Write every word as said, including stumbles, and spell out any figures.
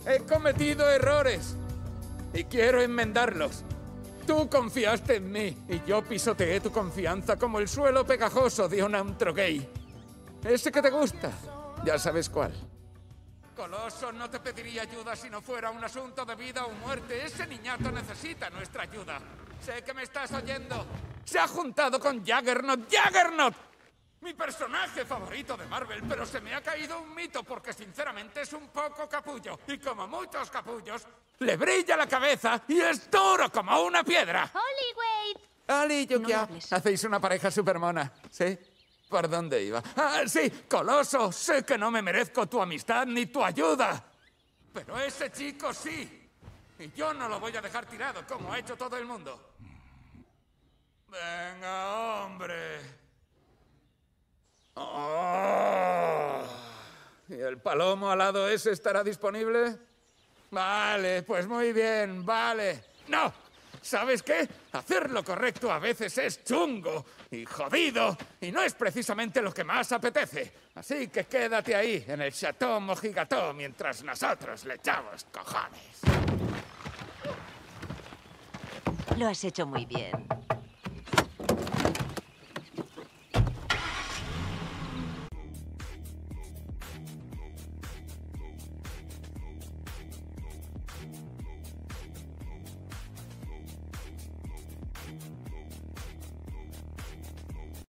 He cometido errores y quiero enmendarlos. Tú confiaste en mí y yo pisoteé tu confianza como el suelo pegajoso de un antro gay. Ese que te gusta, ya sabes cuál. Coloso, no te pediría ayuda si no fuera un asunto de vida o muerte. Ese niñato necesita nuestra ayuda. Sé que me estás oyendo. Se ha juntado con Juggernaut. ¡Juggernaut! Mi personaje favorito de Marvel, pero se me ha caído un mito porque sinceramente es un poco capullo. Y como muchos capullos, le brilla la cabeza y es duro como una piedra. ¡Holly, Wade! Ali y Yukia, No hacéis una pareja supermona, ¿sí? ¿Por dónde iba? ¡Ah, sí! ¡Coloso! Sé que no me merezco tu amistad ni tu ayuda. Pero ese chico sí. Y yo no lo voy a dejar tirado como ha hecho todo el mundo. Venga, hombre. Oh. ¿Y el palomo alado ese estará disponible? Vale, pues muy bien, vale. ¡No! ¿Sabes qué? Hacer lo correcto a veces es chungo y jodido y no es precisamente lo que más apetece. Así que quédate ahí, en el Chateau Mojigató, mientras nosotros le echamos cojones. Lo has hecho muy bien.